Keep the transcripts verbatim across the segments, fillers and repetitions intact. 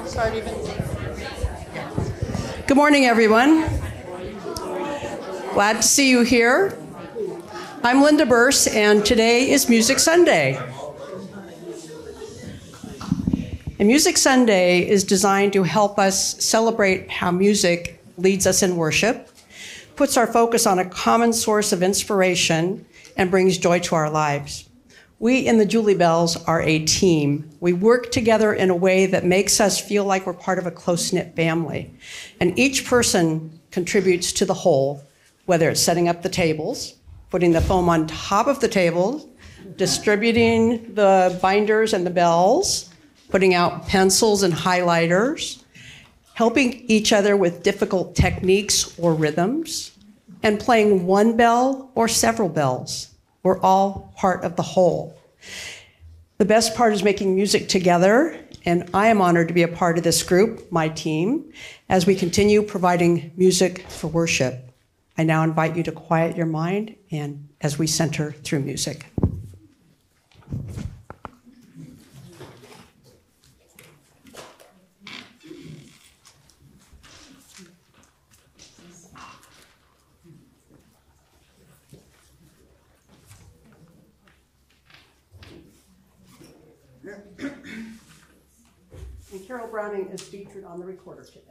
Start even. Good morning, everyone. Glad to see you here. I'm Linda Burse, and today is Music Sunday. And Music Sunday is designed to help us celebrate how music leads us in worship, puts our focus on a common source of inspiration, and brings joy to our lives. We in the Juuliebells are a team. We work together in a way that makes us feel like we're part of a close-knit family. And each person contributes to the whole, whether it's setting up the tables, putting the foam on top of the table, distributing the binders and the bells, putting out pencils and highlighters, helping each other with difficult techniques or rhythms, and playing one bell or several bells. We're all part of the whole. The best part is making music together, and I am honored to be a part of this group, my team, as we continue providing music for worship. I now invite you to quiet your mind and as we center through music. And Carol Browning is featured on the recorder today.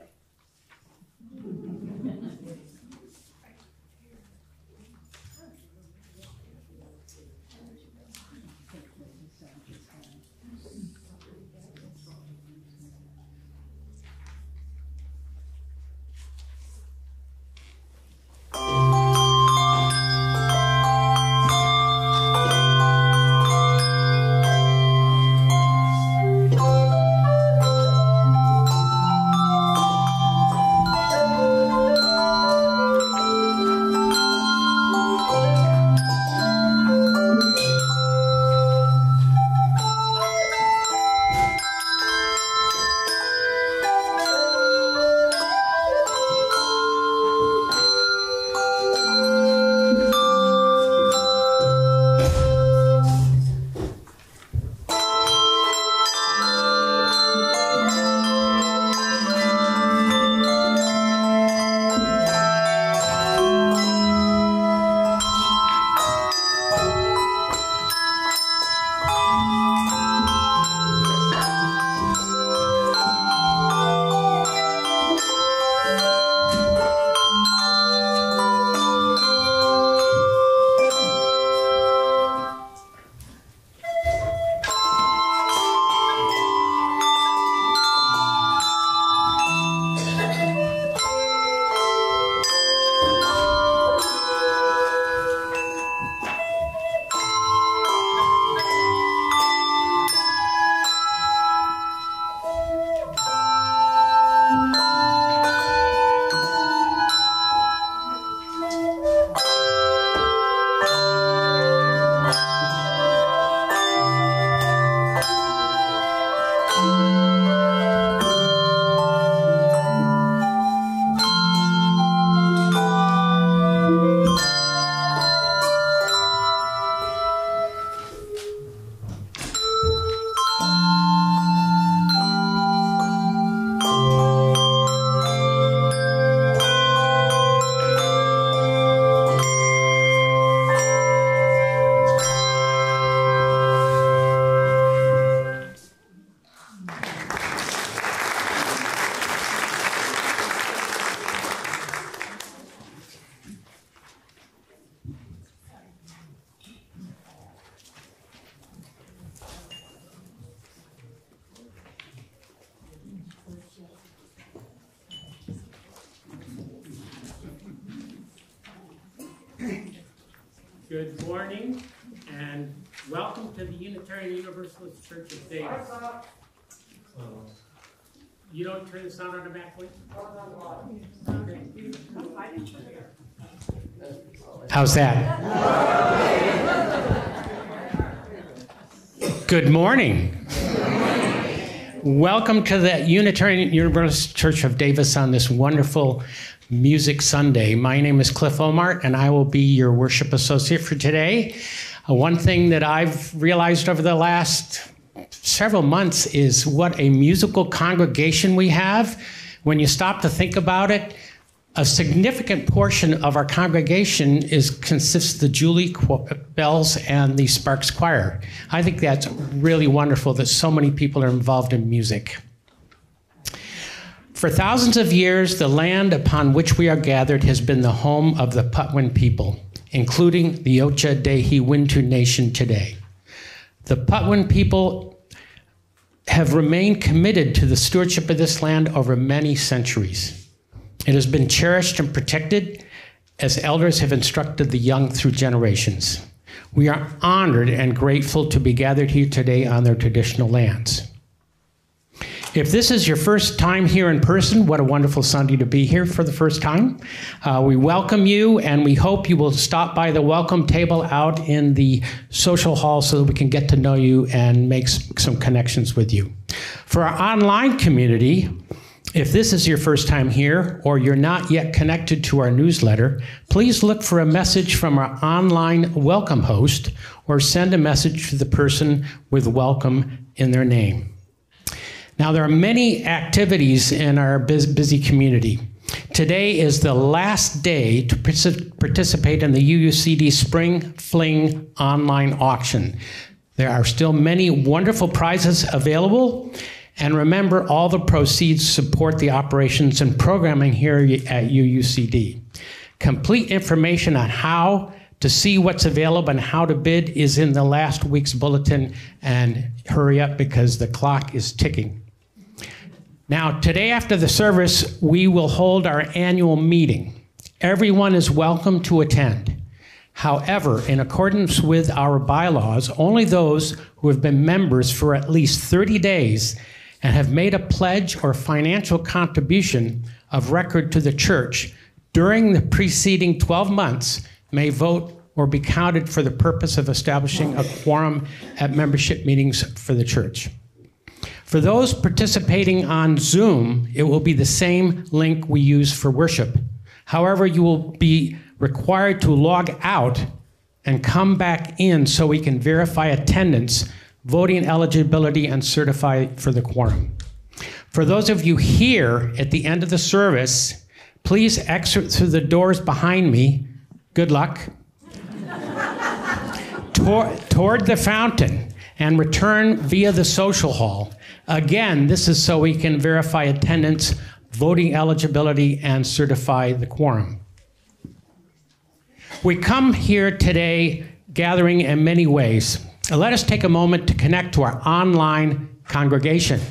Good morning, and welcome to the Unitarian Universalist Church of Davis. You don't turn the sound automatically? Okay. How's that? Good morning. Welcome to the Unitarian Universalist Church of Davis on this wonderful Music Sunday. My name is Cliff Ohmart, and I will be your worship associate for today. Uh, one thing that I've realized over the last several months is what a musical congregation we have. When you stop to think about it, a significant portion of our congregation is consists of the Juuliebells and the Sparks Choir. I think that's really wonderful that so many people are involved in music. For thousands of years, the land upon which we are gathered has been the home of the Patwin people, including the Ocha Dehi Wintu Nation today. The Patwin people have remained committed to the stewardship of this land over many centuries. It has been cherished and protected as elders have instructed the young through generations. We are honored and grateful to be gathered here today on their traditional lands. If this is your first time here in person, what a wonderful Sunday to be here for the first time. Uh, we welcome you, and we hope you will stop by the welcome table out in the social hall so that we can get to know you and make some connections with you. For our online community, if this is your first time here or you're not yet connected to our newsletter, please look for a message from our online welcome host or send a message to the person with welcome in their name. Now, there are many activities in our busy community. Today is the last day to participate in the U U C D Spring Fling online auction. There are still many wonderful prizes available. And remember, all the proceeds support the operations and programming here at U U C D. Complete information on how to see what's available and how to bid is in the last week's bulletin. And hurry up because the clock is ticking. Now, today after the service, we will hold our annual meeting. Everyone is welcome to attend. However, in accordance with our bylaws, only those who have been members for at least thirty days and have made a pledge or financial contribution of record to the church during the preceding twelve months may vote or be counted for the purpose of establishing a quorum at membership meetings for the church. For those participating on Zoom, it will be the same link we use for worship. However, you will be required to log out and come back in so we can verify attendance, voting eligibility, and certify for the quorum. For those of you here at the end of the service, please exit through the doors behind me. Good luck. Tor- toward the fountain and return via the social hall. Again, this is so we can verify attendance, voting eligibility, and certify the quorum. We come here today gathering in many ways. Let us take a moment to connect to our online congregation.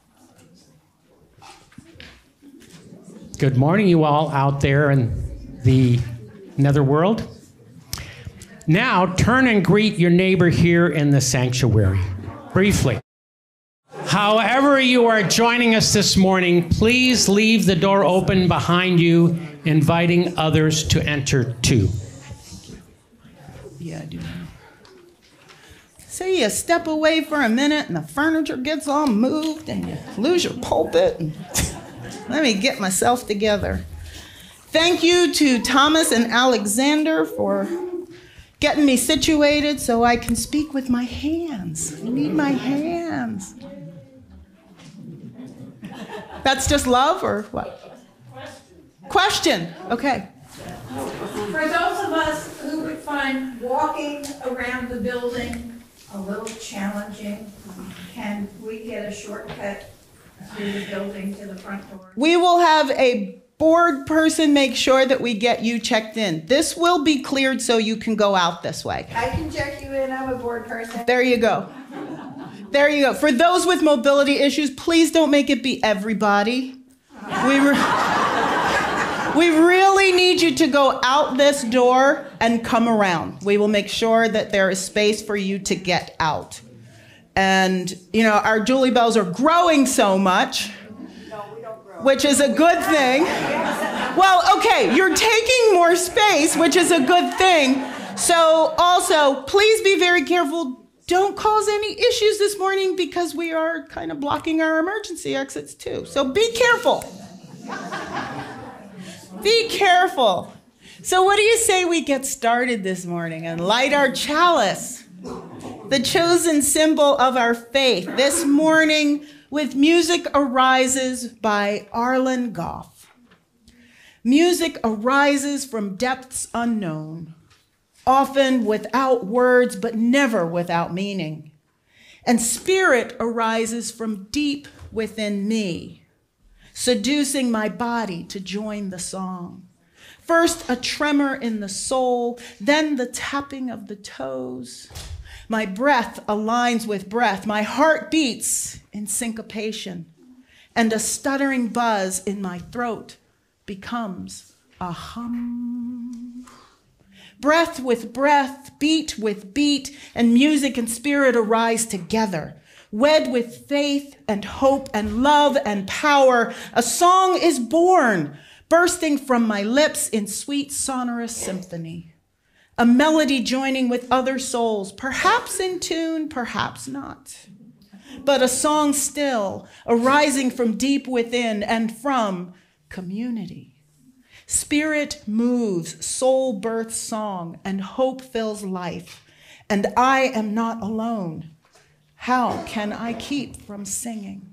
Good morning, you all out there in the netherworld. Now, turn and greet your neighbor here in the sanctuary, briefly. However you are joining us this morning, please leave the door open behind you, inviting others to enter too. Yeah, I do. So you step away for a minute and the furniture gets all moved and you lose your pulpit. And let me get myself together. Thank you to Thomas and Alexander for getting me situated so I can speak with my hands. I need my hands. That's just love or what? Question. Question. Okay. For those of us who would find walking around the building a little challenging, can we get a shortcut through the building to the front door? We will have a board person make sure that we get you checked in. This will be cleared so you can go out this way. I can check you in. I'm a board person. There you go. There you go. For those with mobility issues, please don't make it be everybody. We, re- we really need you to go out this door and come around. We will make sure that there is space for you to get out. And, you know, our Juuliebells are growing so much, which is a good thing. Well, okay, you're taking more space, which is a good thing. So also, please be very careful. Don't cause any issues this morning because we are kind of blocking our emergency exits too. So be careful. Be careful. So what do you say we get started this morning and light our chalice? the chosen symbol of our faith. This morning, with Music Arises by Arlen Goff. Music arises from depths unknown, often without words, but never without meaning. And spirit arises from deep within me, seducing my body to join the song. First, a tremor in the soul, then the tapping of the toes. My breath aligns with breath. My heart beats in syncopation, and a stuttering buzz in my throat becomes a hum. Breath with breath, beat with beat, and music and spirit arise together. Wed with faith and hope and love and power, a song is born, bursting from my lips in sweet sonorous symphony. A melody joining with other souls, perhaps in tune, perhaps not. But a song still, arising from deep within and from community. Spirit moves, soul births song, and hope fills life. And I am not alone. How can I keep from singing?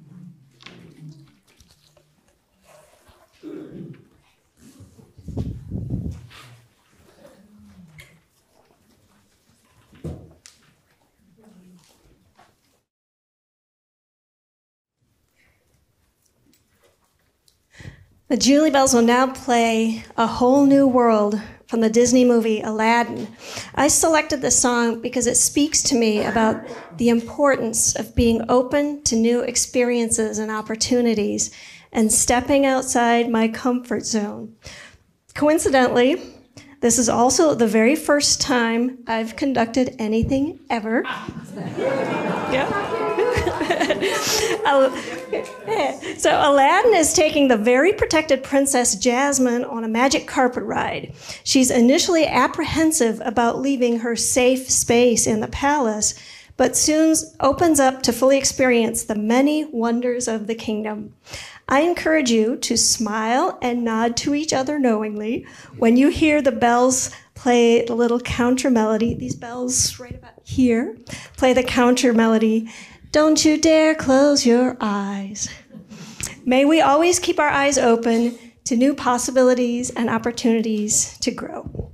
The Juuliebells will now play A Whole New World from the Disney movie Aladdin. I selected this song because it speaks to me about the importance of being open to new experiences and opportunities and stepping outside my comfort zone. Coincidentally, this is also the very first time I've conducted anything ever. Yeah. So Aladdin is taking the very protected Princess Jasmine on a magic carpet ride. She's initially apprehensive about leaving her safe space in the palace, but soon opens up to fully experience the many wonders of the kingdom. I encourage you to smile and nod to each other knowingly when you hear the bells play the little counter melody. These bells right about here play the counter melody. Don't you dare close your eyes. May we always keep our eyes open to new possibilities and opportunities to grow.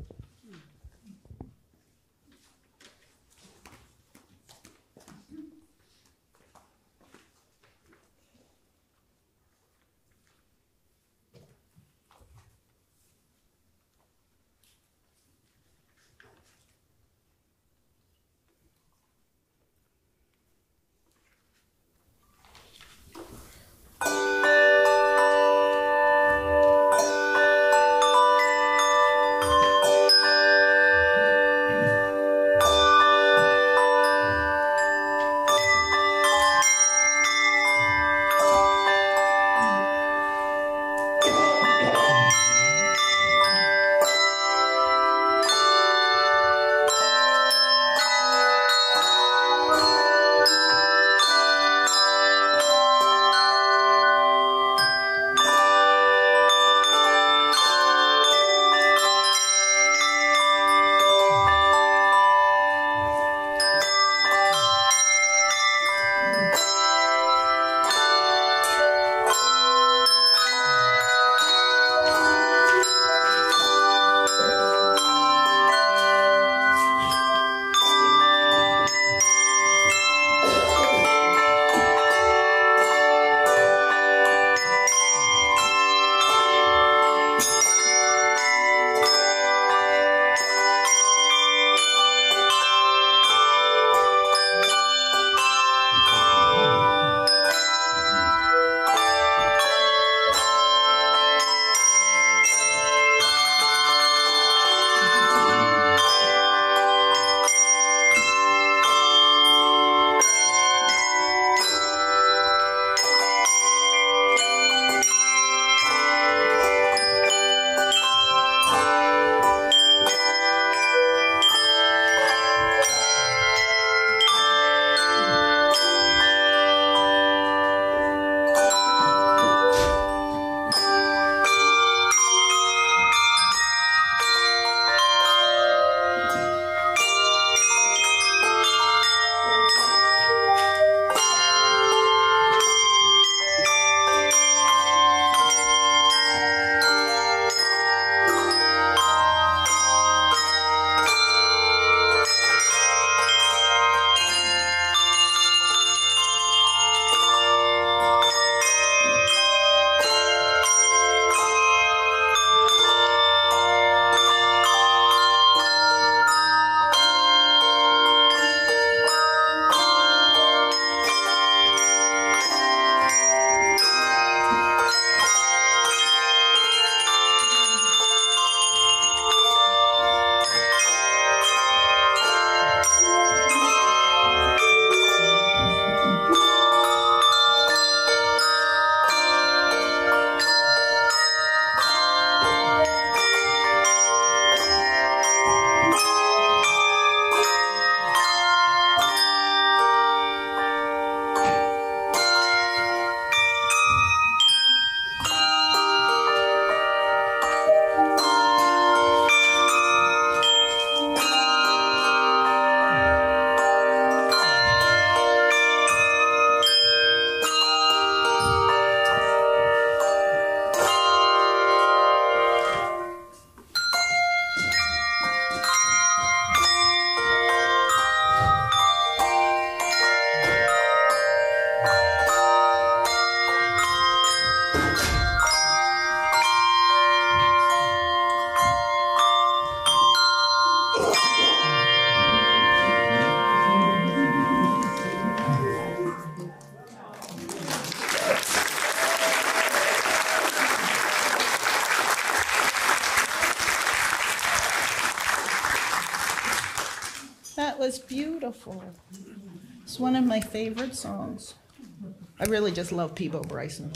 beautiful. It's one of my favorite songs. I really just love Peebo Bryson.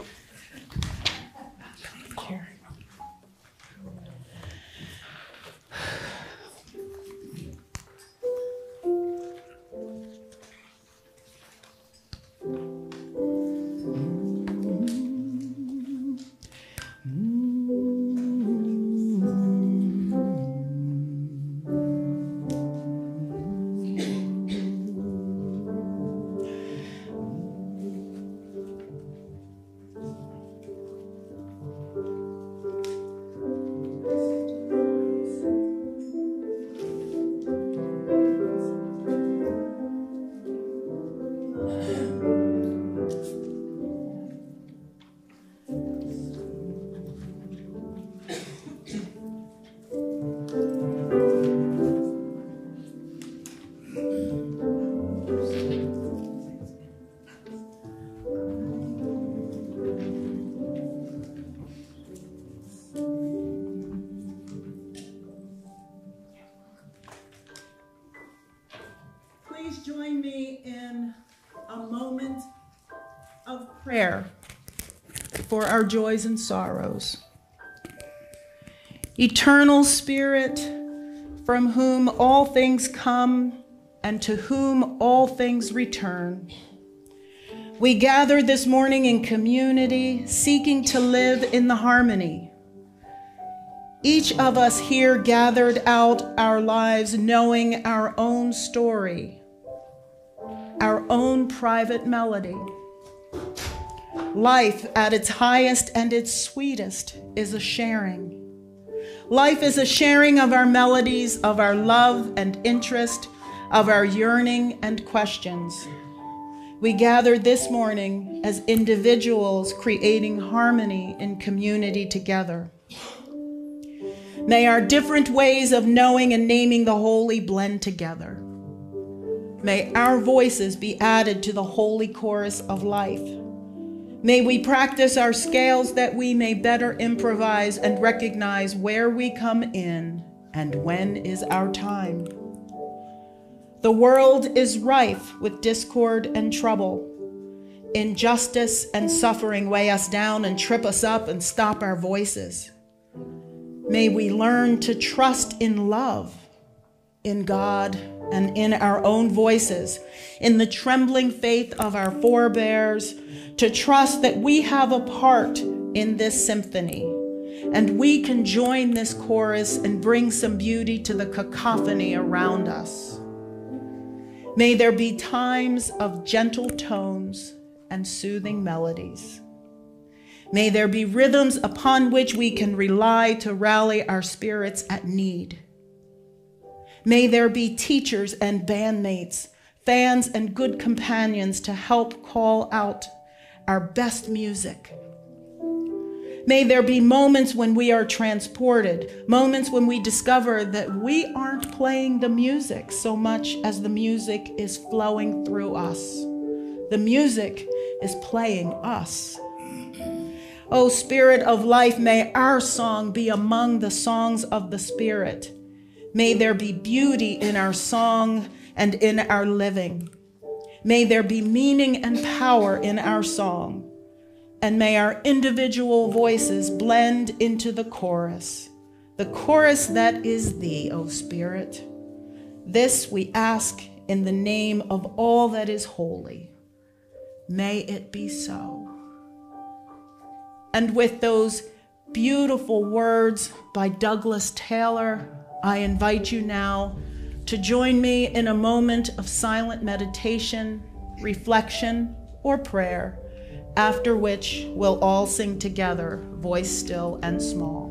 Here. Join me in a moment of prayer for our joys and sorrows. Eternal Spirit, from whom all things come and to whom all things return, we gather this morning in community, seeking to live in the harmony. Each of us here gathered out our lives knowing our own story, our own private melody. Life at its highest and its sweetest is a sharing. Life is a sharing of our melodies, of our love and interest, of our yearning and questions. We gather this morning as individuals creating harmony in community together. May our different ways of knowing and naming the holy blend together. May our voices be added to the holy chorus of life. May we practice our scales that we may better improvise and recognize where we come in and when is our time. The world is rife with discord and trouble. Injustice and suffering weigh us down and trip us up and stop our voices. May we learn to trust in love, in God, and in our own voices, in the trembling faith of our forebears, to trust that we have a part in this symphony, and we can join this chorus and bring some beauty to the cacophony around us. May there be times of gentle tones and soothing melodies. May there be rhythms upon which we can rely to rally our spirits at need. May there be teachers and bandmates, fans and good companions to help call out our best music. May there be moments when we are transported, moments when we discover that we aren't playing the music so much as the music is flowing through us. The music is playing us. O Spirit of life, may our song be among the songs of the Spirit. May there be beauty in our song and in our living. May there be meaning and power in our song. And may our individual voices blend into the chorus, the chorus that is thee, O Spirit. This we ask in the name of all that is holy. May it be so. And with those beautiful words by Douglas Taylor, I invite you now to join me in a moment of silent meditation, reflection, or prayer, after which we'll all sing together, voice still and small.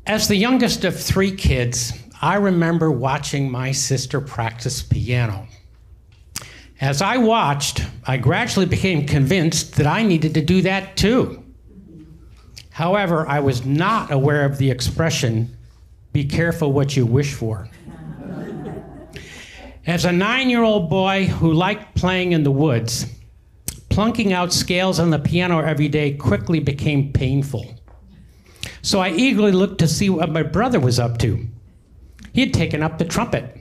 As the youngest of three kids, I remember watching my sister practice piano. As I watched, I gradually became convinced that I needed to do that too. However, I was not aware of the expression, "Be careful what you wish for." As a nine-year-old boy who liked playing in the woods, plunking out scales on the piano every day quickly became painful. So I eagerly looked to see what my brother was up to. He had taken up the trumpet.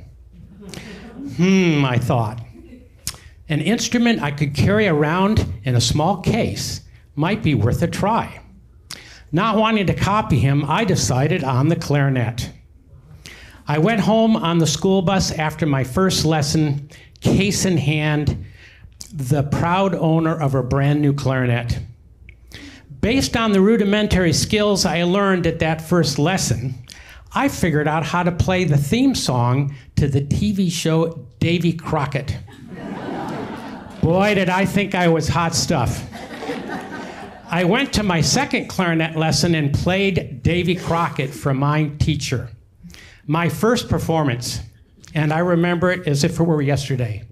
Hmm, I thought. An instrument I could carry around in a small case might be worth a try. Not wanting to copy him, I decided on the clarinet. I went home on the school bus after my first lesson, case in hand, the proud owner of a brand new clarinet. Based on the rudimentary skills I learned at that first lesson, I figured out how to play the theme song to the T V show Davy Crockett. Boy, did I think I was hot stuff. I went to my second clarinet lesson and played Davy Crockett for my teacher. My first performance, and I remember it as if it were yesterday.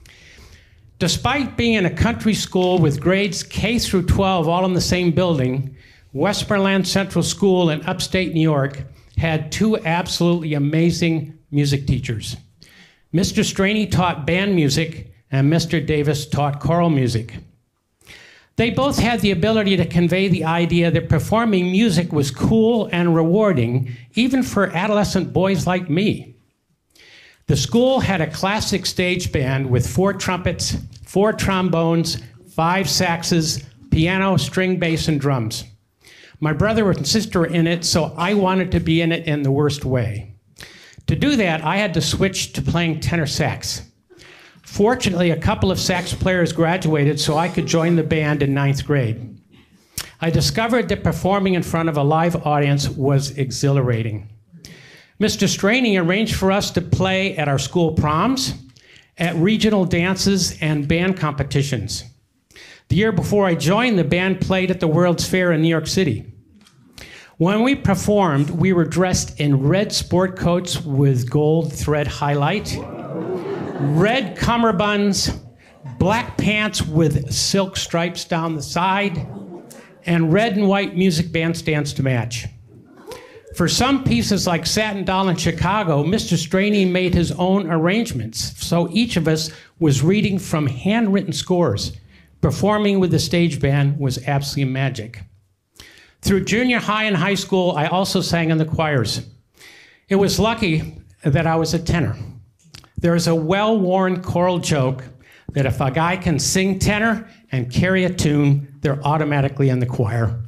Despite being in a country school with grades K through twelve all in the same building, Westmoreland Central School in upstate New York had two absolutely amazing music teachers. Mister Straney taught band music, and Mister Davis taught choral music. They both had the ability to convey the idea that performing music was cool and rewarding, even for adolescent boys like me. The school had a classic stage band with four trumpets, four trombones, five saxes, piano, string bass, and drums. My brother and sister were in it, so I wanted to be in it in the worst way. To do that, I had to switch to playing tenor sax. Fortunately, a couple of sax players graduated, so I could join the band in ninth grade. I discovered that performing in front of a live audience was exhilarating. Mister Straney arranged for us to play at our school proms, at regional dances, and band competitions. The year before I joined, the band played at the World's Fair in New York City. When we performed, we were dressed in red sport coats with gold thread highlight, red cummerbunds, black pants with silk stripes down the side, and red and white music bandstands to match. For some pieces like Satin Doll in Chicago, Mister Straney made his own arrangements, so each of us was reading from handwritten scores. Performing with the stage band was absolutely magic. Through junior high and high school, I also sang in the choirs. It was lucky that I was a tenor. There is a well-worn choral joke that if a guy can sing tenor and carry a tune, they're automatically in the choir,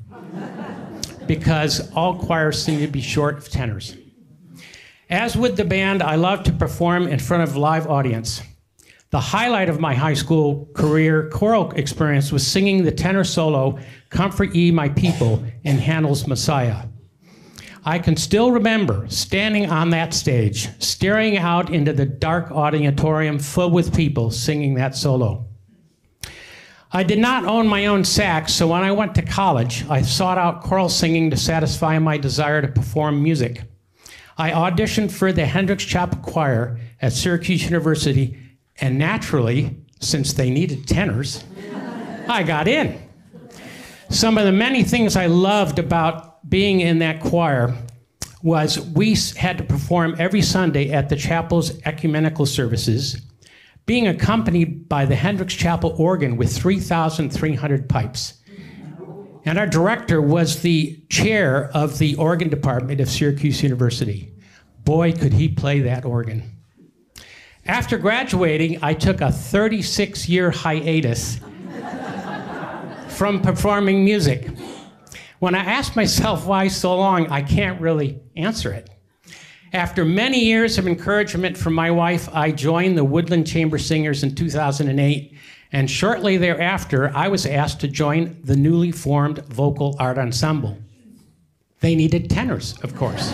because all choirs seem to be short of tenors. As with the band, I love to perform in front of a live audience. The highlight of my high school career choral experience was singing the tenor solo, "Comfort Ye My People," in Handel's Messiah. I can still remember standing on that stage, staring out into the dark auditorium filled with people singing that solo. I did not own my own sax, so when I went to college, I sought out choral singing to satisfy my desire to perform music. I auditioned for the Hendricks Chapel Choir at Syracuse University, and naturally, since they needed tenors, I got in. Some of the many things I loved about being in that choir was we had to perform every Sunday at the chapel's ecumenical services, being accompanied by the Hendricks Chapel organ with three thousand three hundred pipes. And our director was the chair of the organ department of Syracuse University. Boy, could he play that organ. After graduating, I took a thirty-six year hiatus from performing music. When I asked myself why so long, I can't really answer it. After many years of encouragement from my wife, I joined the Woodland Chamber Singers in two thousand eight, and shortly thereafter, I was asked to join the newly formed Vocal Art Ensemble. They needed tenors, of course.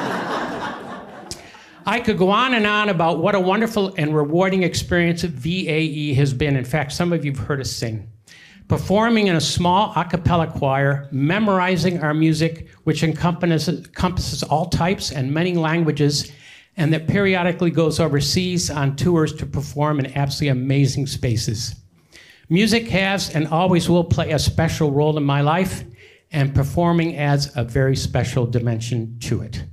I could go on and on about what a wonderful and rewarding experience V A E has been. In fact, some of you have heard us sing. performing in a small a cappella choir, memorizing our music, which encompasses, encompasses all types and many languages, and that periodically goes overseas on tours to perform in absolutely amazing spaces. Music has and always will play a special role in my life, and performing adds a very special dimension to it.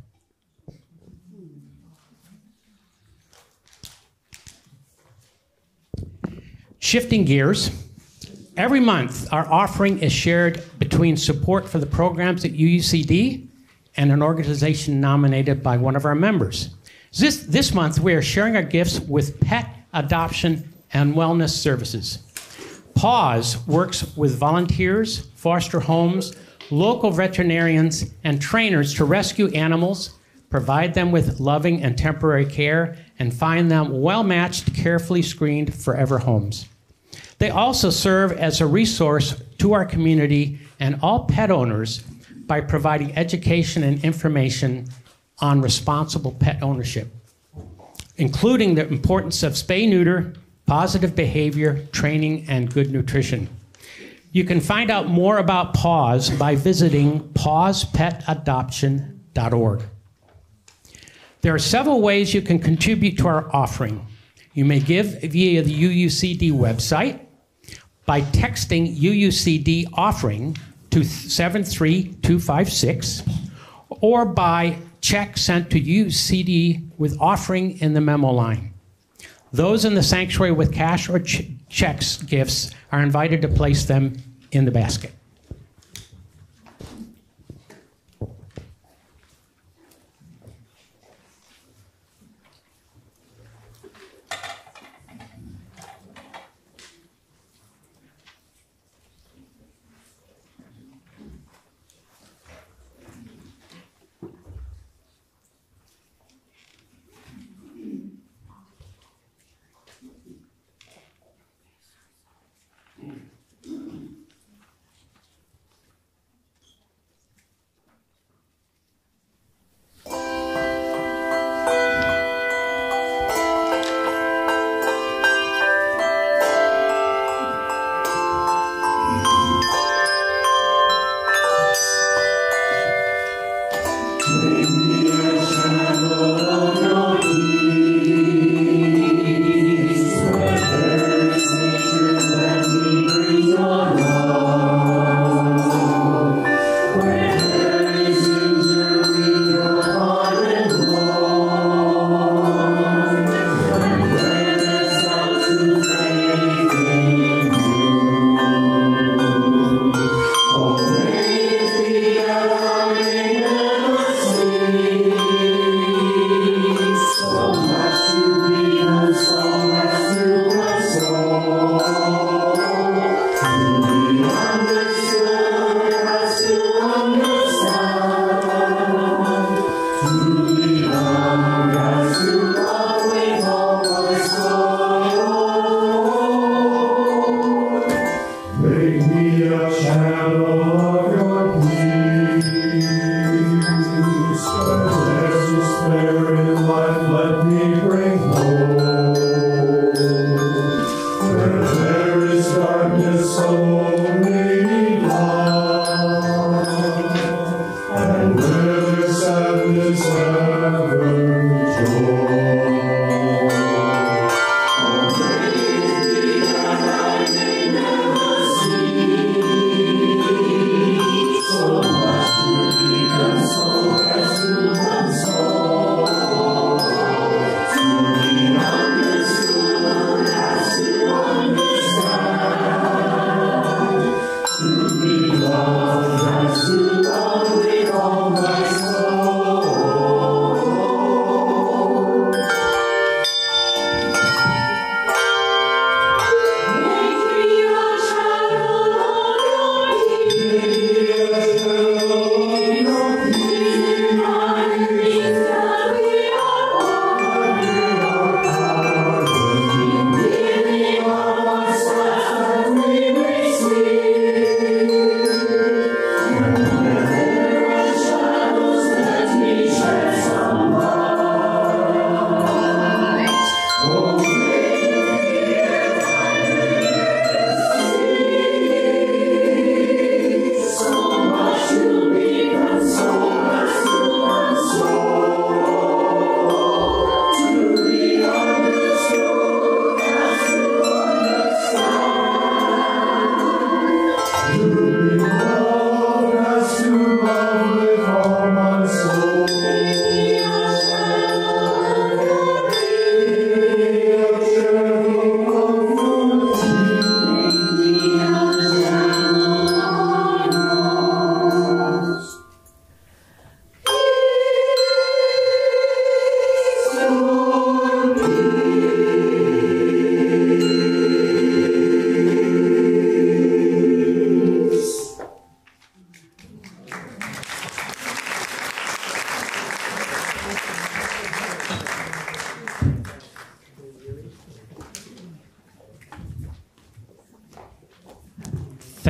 Shifting gears, every month our offering is shared between support for the programs at U U C D and an organization nominated by one of our members. This, this month we are sharing our gifts with pet adoption and wellness services. PAWS works with volunteers, foster homes, local veterinarians, and trainers to rescue animals, provide them with loving and temporary care, and find them well-matched, carefully screened forever homes. They also serve as a resource to our community and all pet owners by providing education and information on responsible pet ownership, including the importance of spay-neuter, positive behavior, training, and good nutrition. You can find out more about PAWS by visiting paws pet adoption dot org. There are several ways you can contribute to our offering. You may give via the U U C D website, by texting U U C D offering to seven three two five six, or by check sent to U U C D with offering in the memo line. Those in the sanctuary with cash or ch checks gifts are invited to place them in the basket.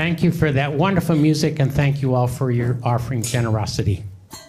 Thank you for that wonderful music, and thank you all for your offering generosity.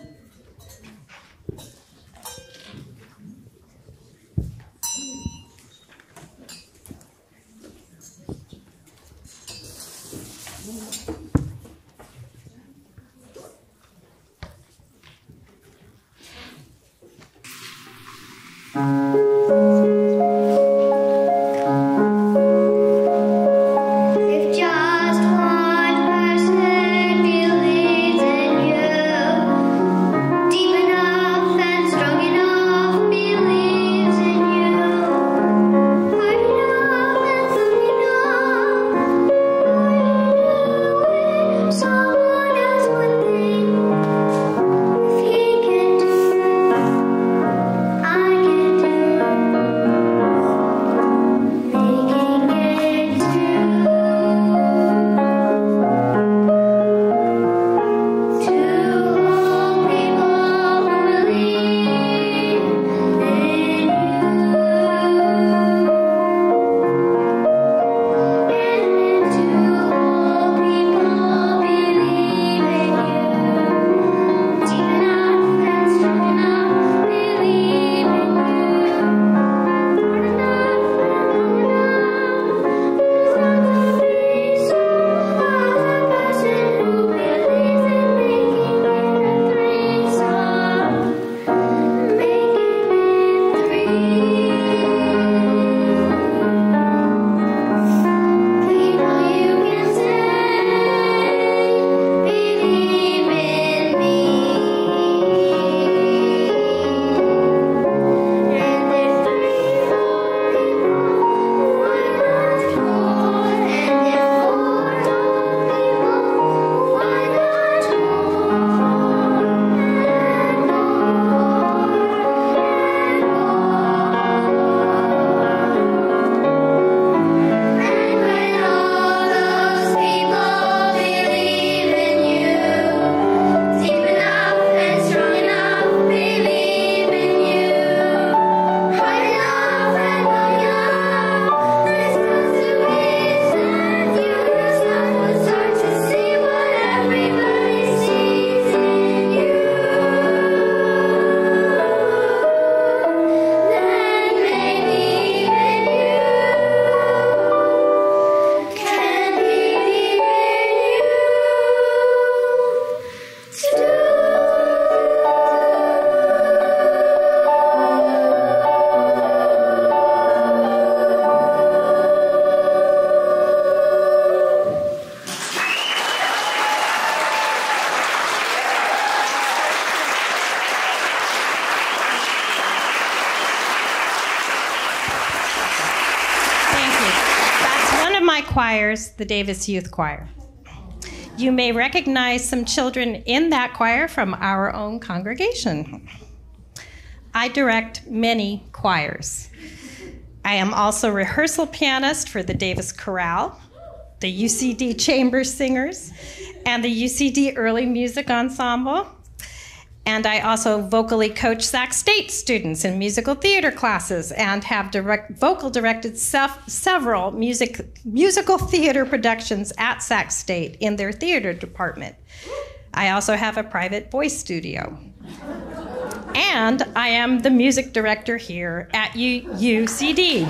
If just one person believes in you, deep enough and strong enough believes in you, hard enough and strong enough, someone else would think, if he can do it, I can do it, making it true. To all people who believe in you, and to all people believe in you, deep enough and strong enough believe in you, hard enough and long enough. There's not to be some other person who believes in making it a threesome, making it three. People, you can say, believe in me. And if three, four people, why not four? And if four people, why not more? And more, and more. And when all those people believe in you, deep enough and strong enough believe in you, hard enough and long enough, there's supposed to be that you yourself will start to see what everybody sees in you. Then maybe even you can believe Thank you. That's one of my choirs, the Davis Youth Choir. You may recognize some children in that choir from our own congregation. I direct many choirs. I am also rehearsal pianist for the Davis Chorale, the U C D Chamber Singers, and the U C D Early Music Ensemble. And I also vocally coach Sac State students in musical theater classes and have direct, vocal directed sef, several music, musical theater productions at Sac State in their theater department. I also have a private voice studio. And I am the music director here at U- UCD.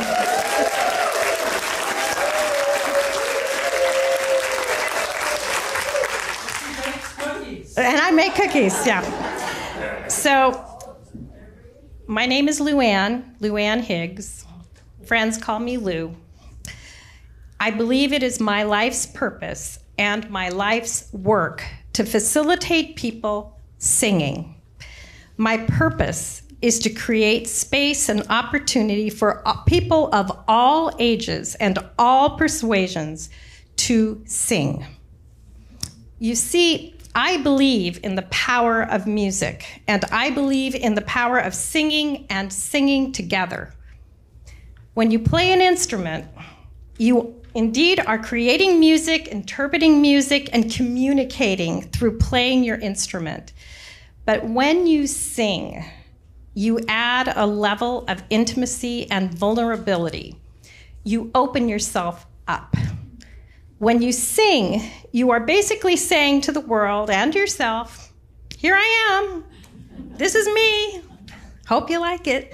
And I make cookies, yeah. So, my name is LuAnn, LuAnn Higgs. Friends call me Lou. I believe it is my life's purpose and my life's work to facilitate people singing. My purpose is to create space and opportunity for people of all ages and all persuasions to sing. You see, I believe in the power of music, and I believe in the power of singing and singing together. When you play an instrument, you indeed are creating music, interpreting music, and communicating through playing your instrument. But when you sing, you add a level of intimacy and vulnerability. You open yourself up. When you sing, you are basically saying to the world and yourself, here I am, this is me, hope you like it.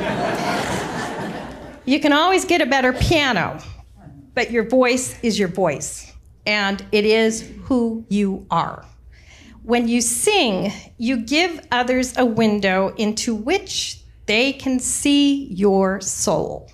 You can always get a better piano, but your voice is your voice, and it is who you are. When you sing, you give others a window into which they can see your soul.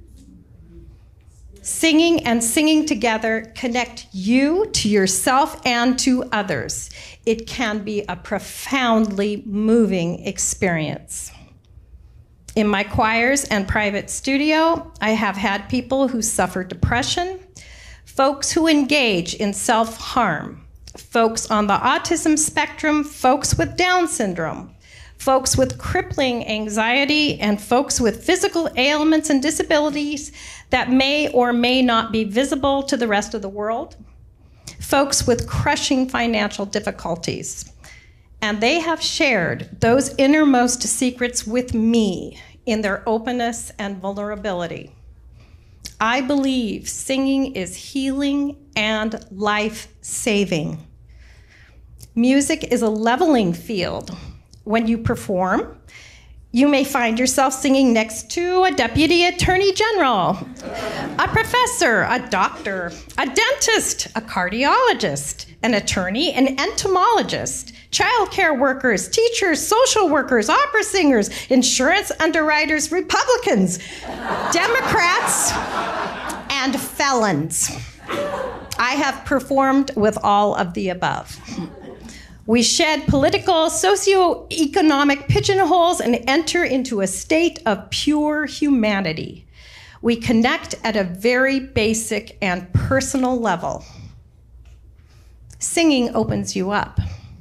Singing and singing together connect you to yourself and to others. It can be a profoundly moving experience. In my choirs and private studio, I have had people who suffer depression, folks who engage in self-harm, folks on the autism spectrum, folks with Down syndrome, folks with crippling anxiety, and folks with physical ailments and disabilities that may or may not be visible to the rest of the world, folks with crushing financial difficulties. And they have shared those innermost secrets with me in their openness and vulnerability. I believe singing is healing and life-saving. Music is a leveling field. When you perform, you may find yourself singing next to a deputy attorney general, a professor, a doctor, a dentist, a cardiologist, an attorney, an entomologist, childcare workers, teachers, social workers, opera singers, insurance underwriters, Republicans, Democrats, and felons. I have performed with all of the above. We shed political, socioeconomic pigeonholes and enter into a state of pure humanity. We connect at a very basic and personal level. Singing opens you up.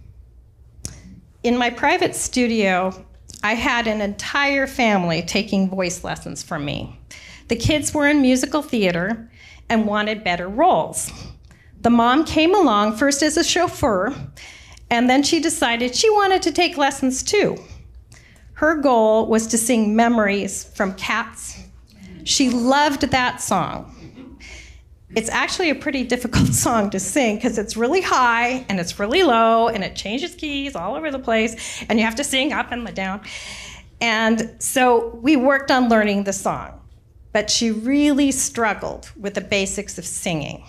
In my private studio, I had an entire family taking voice lessons from me. The kids were in musical theater and wanted better roles. The mom came along first as a chauffeur, and then she decided she wanted to take lessons too. Her goal was to sing Memories from Cats. She loved that song. It's actually a pretty difficult song to sing because it's really high and it's really low and it changes keys all over the place and you have to sing up and down. And so we worked on learning the song, but she really struggled with the basics of singing.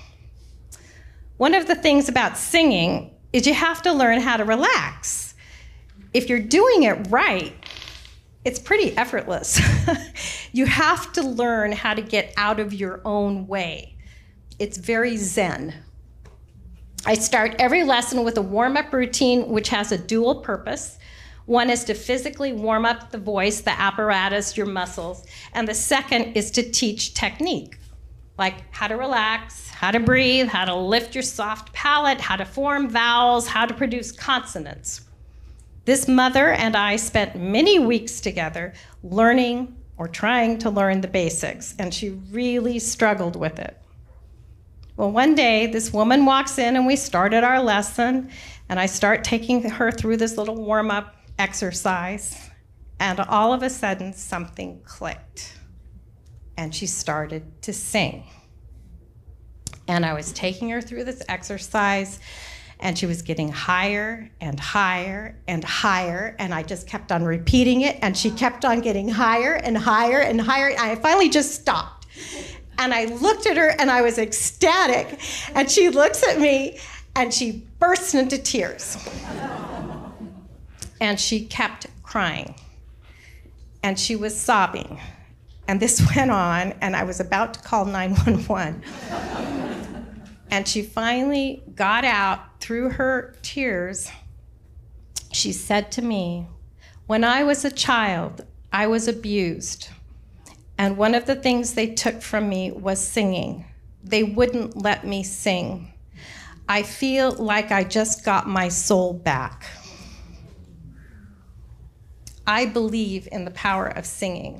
One of the things about singing is you have to learn how to relax. If you're doing it right, it's pretty effortless. You have to learn how to get out of your own way. It's very zen. I start every lesson with a warm-up routine which has a dual purpose. One is to physically warm up the voice, the apparatus, your muscles, and the second is to teach technique, like how to relax, how to breathe, how to lift your soft palate, how to form vowels, how to produce consonants. This mother and I spent many weeks together learning or trying to learn the basics, and she really struggled with it. Well, one day, this woman walks in and we started our lesson, and I start taking her through this little warm-up exercise, and all of a sudden, something clicked, and she started to sing. And I was taking her through this exercise, and she was getting higher and higher and higher, and I just kept on repeating it, and she kept on getting higher and higher and higher, and I finally just stopped. And I looked at her, and I was ecstatic, and she looks at me, and she bursts into tears. And she kept crying, and she was sobbing. And this went on, and I was about to call nine one one. And she finally got out through her tears. She said to me, "When I was a child, I was abused. And one of the things they took from me was singing. They wouldn't let me sing. I feel like I just got my soul back." I believe in the power of singing.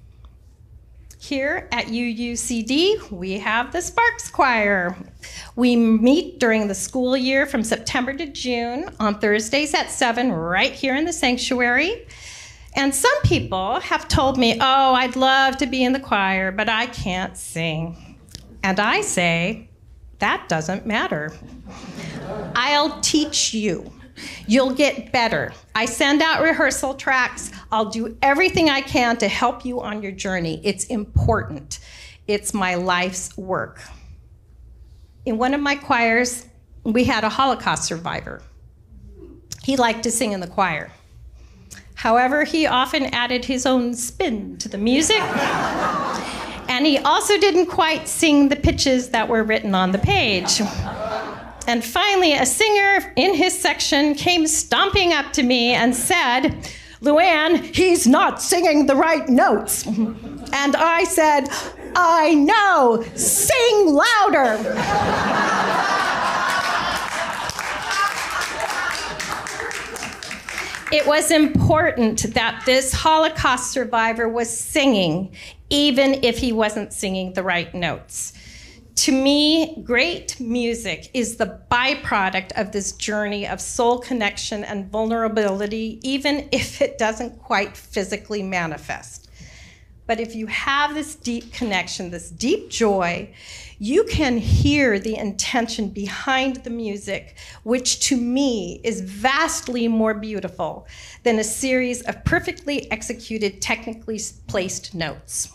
Here at U U C D, we have the Sparks Choir. We meet during the school year from September to June on Thursdays at seven right here in the sanctuary. And some people have told me, "Oh, I'd love to be in the choir, but I can't sing." And I say, That doesn't matter. I'll teach you. You'll get better. I send out rehearsal tracks. I'll do everything I can to help you on your journey. It's important. It's my life's work. In one of my choirs, we had a Holocaust survivor. He liked to sing in the choir. However, he often added his own spin to the music. And he also didn't quite sing the pitches that were written on the page. And finally, a singer in his section came stomping up to me and said, "LuAnn, he's not singing the right notes." And I said, "I know, sing louder." It was important that this Holocaust survivor was singing, even if he wasn't singing the right notes. To me, great music is the byproduct of this journey of soul connection and vulnerability, even if it doesn't quite physically manifest. But if you have this deep connection, this deep joy, you can hear the intention behind the music, which to me is vastly more beautiful than a series of perfectly executed, technically placed notes.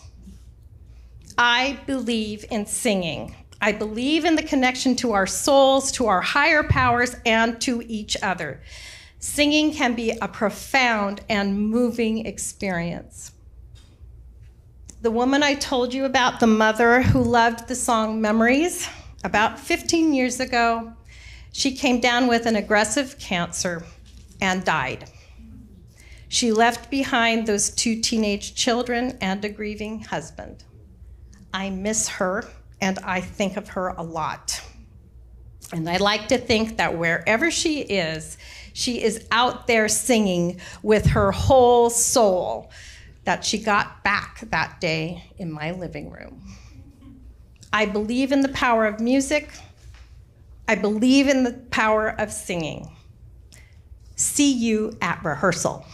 I believe in singing. I believe in the connection to our souls, to our higher powers, and to each other. Singing can be a profound and moving experience. The woman I told you about, the mother who loved the song Memories, about fifteen years ago, she came down with an aggressive cancer and died. She left behind those two teenage children and a grieving husband. I miss her, and I think of her a lot. And I like to think that wherever she is, she is out there singing with her whole soul that she got back that day in my living room. I believe in the power of music. I believe in the power of singing. See you at rehearsal.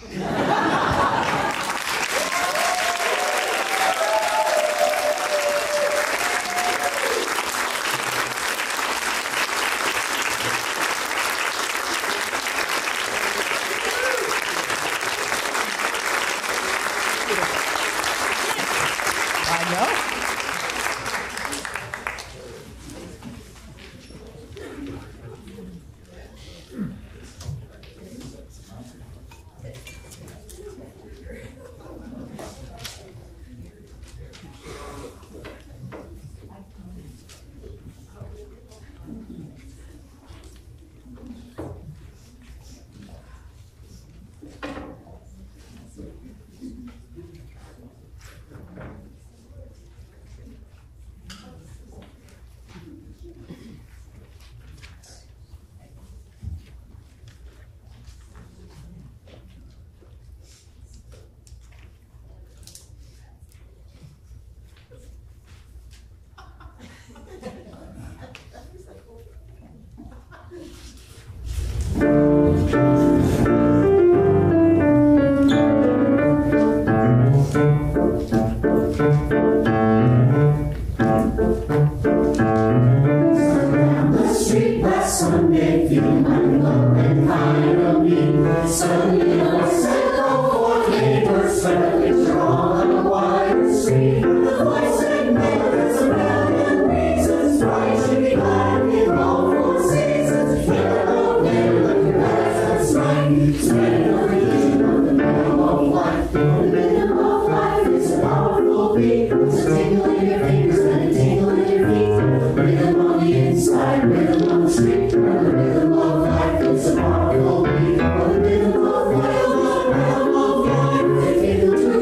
Rhythm of life,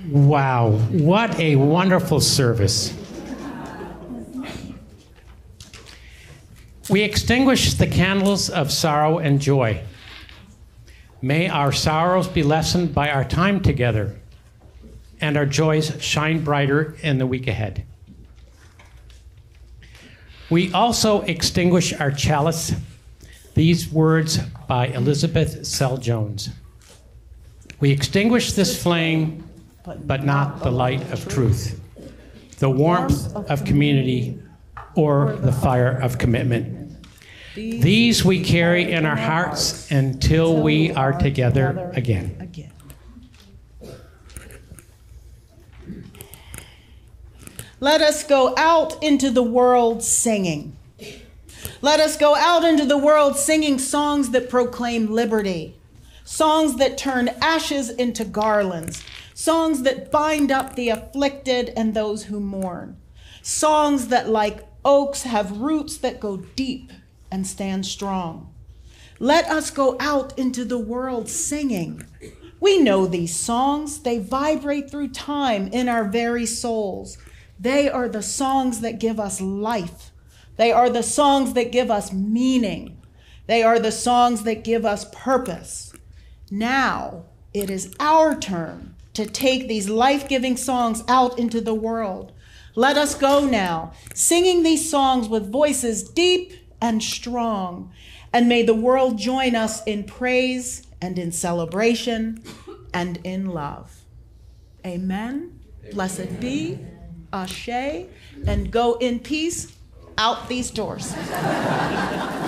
Wow, what a wonderful service. We extinguish the candles of sorrow and joy. May our sorrows be lessened by our time together, and our joys shine brighter in the week ahead. We also extinguish our chalice. These words by Elizabeth Sell Jones. We extinguish this flame, but not the light of truth, the warmth of community, or the fire of commitment. These we carry in our hearts until we are together again. Let us go out into the world singing. Let us go out into the world singing songs that proclaim liberty, songs that turn ashes into garlands, songs that bind up the afflicted and those who mourn, songs that, like oaks, have roots that go deep and stand strong. Let us go out into the world singing. We know these songs. They vibrate through time in our very souls. They are the songs that give us life. They are the songs that give us meaning. They are the songs that give us purpose. Now it is our turn to take these life-giving songs out into the world. Let us go now, singing these songs with voices deep and strong, and may the world join us in praise and in celebration and in love. Amen. Blessed be, Ashe, and go in peace out these doors.